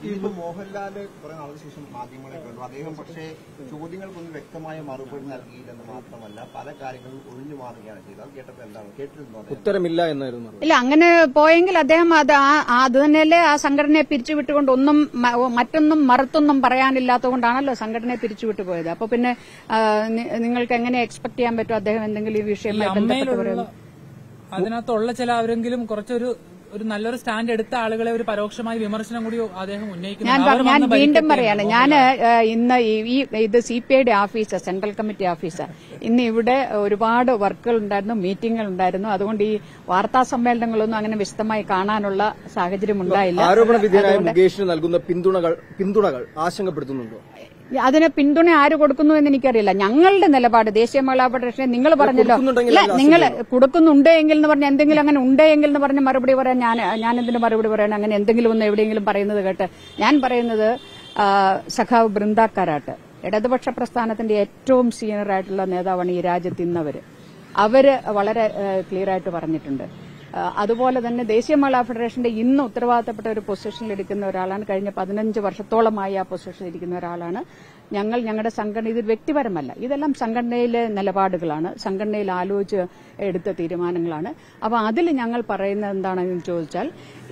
ഇപ്പൊ മോഹൻലാല് കുറെ നാളിന് ശേഷം മാധ്യമങ്ങളെ കണ്ടു. അദ്ദേഹം പക്ഷേ ചോദ്യങ്ങൾക്കൊന്നും വ്യക്തമായ മറുപടി നൽകിയില്ലെന്ന് മാത്രമല്ല പല കാര്യങ്ങളും ഒഴിഞ്ഞു മാറുകയാണ് ചെയ്തത്. കേട്ടപ്പോൾ എന്താണ് കേട്ടിരുന്നോ? ഉത്തരമില്ല എന്നായിരുന്നു. ഇല്ല, അങ്ങനെ പോയെങ്കിൽ അദ്ദേഹം അത് തന്നെയല്ലേ ആ സംഘടനയെ പിരിച്ചുവിട്ടുകൊണ്ട് മറ്റൊന്നും മറുത്തൊന്നും പറയാനില്ലാത്തതുകൊണ്ടാണല്ലോ സംഘടനയെ പിരിച്ചുവിട്ടു പോയത്. അപ്പൊ പിന്നെ നിങ്ങൾക്ക് എങ്ങനെ എക്സ്പെക്ട് ചെയ്യാൻ പറ്റും അദ്ദേഹം എന്തെങ്കിലും ഈ വിഷയവുമായി ബന്ധപ്പെട്ട് പറയുന്നത്? അതിനകത്തുള്ള ചില അവരെങ്കിലും കുറച്ചൊരു നല്ലൊരു സ്റ്റാൻഡ് എടുത്ത ആളുകളെ ഒരു പരോക്ഷമായ വിമർശനം കൂടി അദ്ദേഹം ഉന്നയിക്കുന്നു. ഞാൻ വീണ്ടും പറയാണ്, ഞാൻ ഇന്ന് ഇത് CPIയുടെ ഓഫീസർ, സെൻട്രൽ കമ്മിറ്റി ഓഫീസർ, ഇന്ന് ഇവിടെ ഒരുപാട് വർക്കുകൾ ഉണ്ടായിരുന്നു, മീറ്റിംഗുകൾ ഉണ്ടായിരുന്നു. അതുകൊണ്ട് ഈ വാർത്താ സമ്മേളനങ്ങളൊന്നും അങ്ങനെ വിശദമായി കാണാനുള്ള സാഹചര്യം ഉണ്ടായില്ല. ആരോപണ വിധേയനായ മുകേഷിന് നൽകുന്ന പിന്തുണകൾ ആശങ്കപ്പെടുത്തുന്നുണ്ടോ? അതിന് പിന്തുണ ആര് കൊടുക്കുന്നു എന്ന് എനിക്കറിയില്ല. ഞങ്ങളുടെ നിലപാട് ദേശീയ മഹിളാ ഫെഡറേഷൻ, നിങ്ങൾ പറഞ്ഞല്ലോ നിങ്ങൾ കൊടുക്കുന്നുണ്ടെങ്കിൽ എന്ന് പറഞ്ഞ എന്തെങ്കിലും അങ്ങനെ ഉണ്ടെങ്കിൽ എന്ന് പറഞ്ഞ് മറുപടി പറയാൻ ഞാൻ എന്തിനു മറുപടി പറയണം? അങ്ങനെ എന്തെങ്കിലും ഒന്ന് എവിടെയെങ്കിലും പറയുന്നത് കേട്ട് ഞാൻ പറയുന്നത് സഖാവ് ബൃന്ദ കാരാട്ട് ഇടതുപക്ഷ പ്രസ്ഥാനത്തിന്റെ ഏറ്റവും സീനിയർ ആയിട്ടുള്ള നേതാവാണ് ഈ രാജ്യത്ത് ഇന്നവര്. അവര് വളരെ ക്ലിയർ ആയിട്ട് പറഞ്ഞിട്ടുണ്ട്. അതുപോലെ തന്നെ ദേശീയ മഹിളാ ഫെഡറേഷന്റെ ഇന്ന് ഉത്തരവാദിത്തപ്പെട്ട ഒരു പൊസിഷനിൽ ഇരിക്കുന്ന ഒരാളാണ്. കഴിഞ്ഞ 15 വർഷത്തോളമായി ആ പൊസിഷനിൽ ഇരിക്കുന്ന ഒരാളാണ്. ഞങ്ങളുടെ സംഘടന, ഇത് വ്യക്തിപരമല്ല, ഇതെല്ലാം സംഘടനയിലെ നിലപാടുകളാണ്, സംഘടനയിൽ ആലോചിച്ച് എടുത്ത തീരുമാനങ്ങളാണ്. അപ്പൊ അതിൽ ഞങ്ങൾ പറയുന്നത് എന്താണെന്ന് ചോദിച്ചാൽ,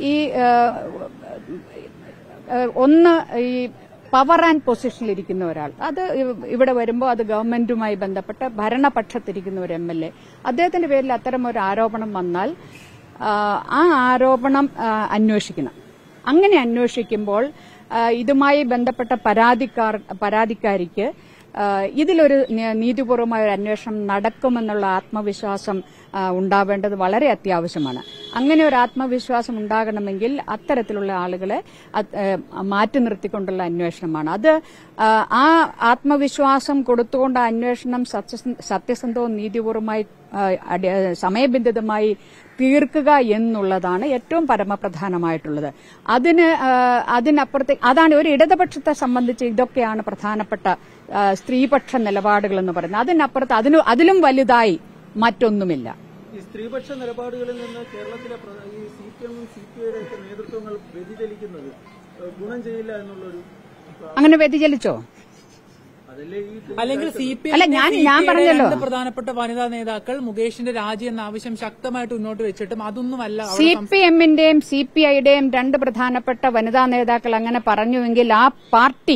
ഈ പവർ ആൻഡ് പൊസിഷനിൽ ഇരിക്കുന്ന ഒരാൾ, അത് ഇവിടെ വരുമ്പോൾ അത് ഗവൺമെന്റുമായി ബന്ധപ്പെട്ട് ഭരണപക്ഷത്തിരിക്കുന്ന ഒരു MLA, അദ്ദേഹത്തിന്റെ പേരിൽ അത്തരം ഒരു ആരോപണം വന്നാൽ ആ ആരോപണം അന്വേഷിക്കണം. അങ്ങനെ അന്വേഷിക്കുമ്പോൾ ഇതുമായി ബന്ധപ്പെട്ട പരാതിക്കാരിക്ക് ഇതിലൊരു നീതിപൂർവമായ ഒരു അന്വേഷണം നടക്കുമെന്നുള്ള ആത്മവിശ്വാസം ഉണ്ടാവേണ്ടത് വളരെ അത്യാവശ്യമാണ്. അങ്ങനെ ഒരു ആത്മവിശ്വാസം ഉണ്ടാകണമെങ്കിൽ അത്തരത്തിലുള്ള ആളുകളെ മാറ്റി നിർത്തിക്കൊണ്ടുള്ള അന്വേഷണമാണ്. അത് ആ ആത്മവിശ്വാസം കൊടുത്തുകൊണ്ട് ആ അന്വേഷണം സത്യസന്ധവും നീതിപൂർവമായി സമയബന്ധിതമായി തീർക്കുക എന്നുള്ളതാണ് ഏറ്റവും പരമപ്രധാനമായിട്ടുള്ളത്. അതിനപ്പുറത്തേക്ക് അതാണ് ഒരു ഇടതുപക്ഷത്തെ സംബന്ധിച്ച് ഇതൊക്കെയാണ് പ്രധാനപ്പെട്ട സ്ത്രീപക്ഷ നിലപാടുകൾ എന്ന് പറയുന്നത്. അതിനപ്പുറത്ത് അതിലും വലുതായി മറ്റൊന്നുമില്ല. ഈ സ്ത്രീപക്ഷ നിലപാടുകളിൽ നിന്ന് കേരളത്തിലെ ഈ CPM CPIയുടെ നേതൃത്വങ്ങൾ വ്യതിചലിക്കുന്നത് ഗുണം ചെയ്യില്ല എന്നുള്ളൊരു അങ്ങനെ വ്യതിചലിച്ചോ? അല്ലെങ്കിൽ ഞാൻ പറഞ്ഞല്ലോ, പ്രധാനപ്പെട്ട വനിതാ നേതാക്കൾ മുകേഷിന്റെ രാജി എന്ന ആവശ്യം ശക്തമായിട്ട് മുന്നോട്ട് വെച്ചിട്ടും അതൊന്നുമല്ല. CPMന്റെയും CPIയുടെയും 2 പ്രധാനപ്പെട്ട വനിതാ നേതാക്കൾ അങ്ങനെ പറഞ്ഞുവെങ്കിൽ ആ പാർട്ടി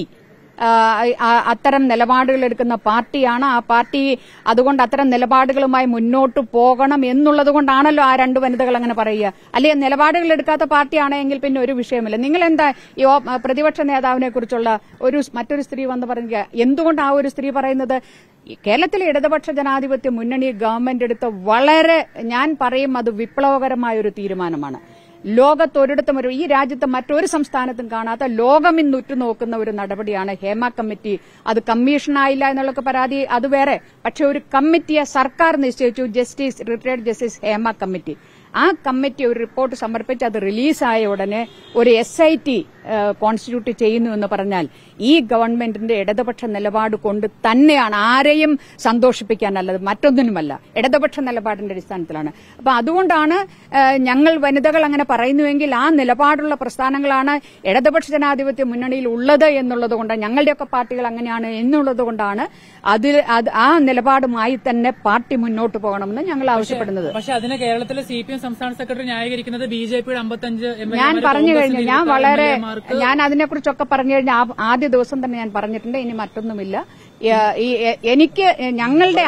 അത്തരം നിലപാടുകൾ എടുക്കുന്ന പാർട്ടിയാണ്. ആ പാർട്ടി അതുകൊണ്ട് അത്തരം നിലപാടുകളുമായി മുന്നോട്ട് പോകണം എന്നുള്ളത് കൊണ്ടാണല്ലോ ആ 2 വനിതകൾ അങ്ങനെ പറയുക. അല്ലെങ്കിൽ നിലപാടുകൾ എടുക്കാത്ത പാർട്ടിയാണെങ്കിൽ പിന്നെ ഒരു വിഷയമില്ല. നിങ്ങൾ എന്താ ഈ പ്രതിപക്ഷ നേതാവിനെ കുറിച്ചുള്ള മറ്റൊരു സ്ത്രീ വന്ന് പറയുക? എന്തുകൊണ്ട് ആ ഒരു സ്ത്രീ പറയുന്നത്? കേരളത്തിലെ ഇടതുപക്ഷ ജനാധിപത്യ മുന്നണി ഗവൺമെന്റ് എടുത്ത വളരെ, ഞാൻ പറയും, അത് വിപ്ലവകരമായ ഒരു തീരുമാനമാണ്. ലോകത്തൊരിടത്തും ഈ രാജ്യത്ത് മറ്റൊരു സംസ്ഥാനത്തും കാണാത്ത, ലോകം ഇന്ന് ഉറ്റുനോക്കുന്ന ഒരു നടപടിയാണ് ഹേമ കമ്മിറ്റി. അത് കമ്മീഷനായില്ല എന്നുള്ള പരാതി അത് വേറെ, പക്ഷെ ഒരു കമ്മിറ്റിയെ സർക്കാർ നിശ്ചയിച്ചു, റിട്ടയർഡ് ജസ്റ്റിസ് ഹേമ കമ്മിറ്റി. ആ കമ്മിറ്റി ഒരു റിപ്പോർട്ട് സമർപ്പിച്ച് അത് റിലീസായ ഉടനെ ഒരു SIT കോൺസ്റ്റിറ്റ്യൂട്ട് ചെയ്യുന്നു എന്ന് പറഞ്ഞാൽ ഈ ഗവൺമെന്റിന്റെ ഇടതുപക്ഷ നിലപാട് കൊണ്ട് തന്നെയാണ്. ആരെയും സന്തോഷിപ്പിക്കാനല്ലത്, മറ്റൊന്നിനുമല്ല, ഇടതുപക്ഷ നിലപാടിന്റെ അടിസ്ഥാനത്തിലാണ്. അപ്പൊ അതുകൊണ്ടാണ് ഞങ്ങൾ വനിതകൾ അങ്ങനെ പറയുന്നുവെങ്കിൽ ആ നിലപാടുള്ള പ്രസ്ഥാനങ്ങളാണ് ഇടതുപക്ഷ ജനാധിപത്യ മുന്നണിയിൽ ഉള്ളത് എന്നുള്ളത് കൊണ്ട്, ഞങ്ങളുടെയൊക്കെ പാർട്ടികൾ അങ്ങനെയാണ് എന്നുള്ളത് കൊണ്ടാണ് ആ നിലപാടുമായി തന്നെ പാർട്ടി മുന്നോട്ട് പോകണമെന്ന് ഞങ്ങൾ ആവശ്യപ്പെടുന്നത്. പക്ഷെ അതിന് കേരളത്തിലെ CPM സംസ്ഥാന സെക്രട്ടറി ന്യായീകരിക്കുന്നത് BJPയുടെ 55 ഞാൻ പറഞ്ഞു കഴിഞ്ഞു. ഞാൻ അതിനെക്കുറിച്ചൊക്കെ പറഞ്ഞു കഴിഞ്ഞാൽ ആദ്യ ദിവസം തന്നെ ഞാൻ പറഞ്ഞിട്ടുണ്ട്. ഇനി മറ്റൊന്നുമില്ല. എനിക്ക് ഞങ്ങളുടെ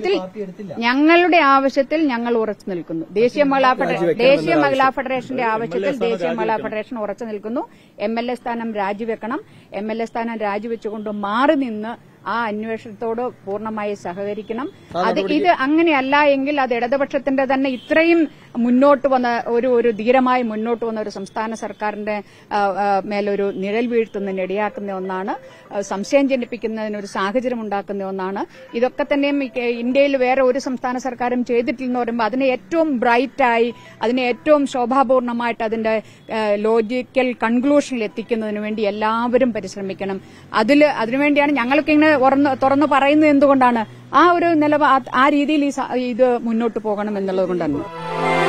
ആവശ്യത്തിൽ ഞങ്ങൾ ഉറച്ചു നിൽക്കുന്നു. ദേശീയ മഹിളാ ഫെഡറേഷന്റെ ആവശ്യത്തിൽ ദേശീയ മഹിളാ ഫെഡറേഷൻ ഉറച്ചു നിൽക്കുന്നു. MLA സ്ഥാനം രാജിവെക്കണം. MLA സ്ഥാനം രാജിവെച്ചുകൊണ്ട് മാറി നിന്ന് ആ അന്വേഷണത്തോട് പൂർണ്ണമായി സഹകരിക്കണം. ഇത് അങ്ങനെയല്ല എങ്കിൽ അത് ഇടതുപക്ഷത്തിന്റെ തന്നെ ഇത്രയും മുന്നോട്ട് വന്ന ഒരു ധീരമായി മുന്നോട്ട് വന്ന ഒരു സംസ്ഥാന സർക്കാരിന്റെ മേലൊരു നിഴൽ വീഴ്ത്തുന്നതിന് ഇടയാക്കുന്ന ഒന്നാണ്, സംശയം ജനിപ്പിക്കുന്നതിനൊരു സാഹചര്യം ഉണ്ടാക്കുന്ന ഒന്നാണ്. ഇതൊക്കെ തന്നെയും ഇന്ത്യയിൽ വേറെ ഒരു സംസ്ഥാന സർക്കാരും ചെയ്തിട്ടില്ലെന്ന് പറയുമ്പോൾ അതിനെ ഏറ്റവും ബ്രൈറ്റായി, അതിനെ ഏറ്റവും ശോഭാപൂർണമായിട്ട് അതിന്റെ ലോജിക്കൽ കൺക്ലൂഷനിൽ എത്തിക്കുന്നതിന് വേണ്ടി എല്ലാവരും പരിശ്രമിക്കണം. അതിനുവേണ്ടിയാണ് ഞങ്ങൾക്ക് ഇങ്ങനെ തുറന്നു പറയുന്നത്. എന്തുകൊണ്ടാണ് ആ ഒരു ആ രീതിയിൽ ഇത് മുന്നോട്ട് പോകണം എന്നുള്ളത് കൊണ്ടാണ്.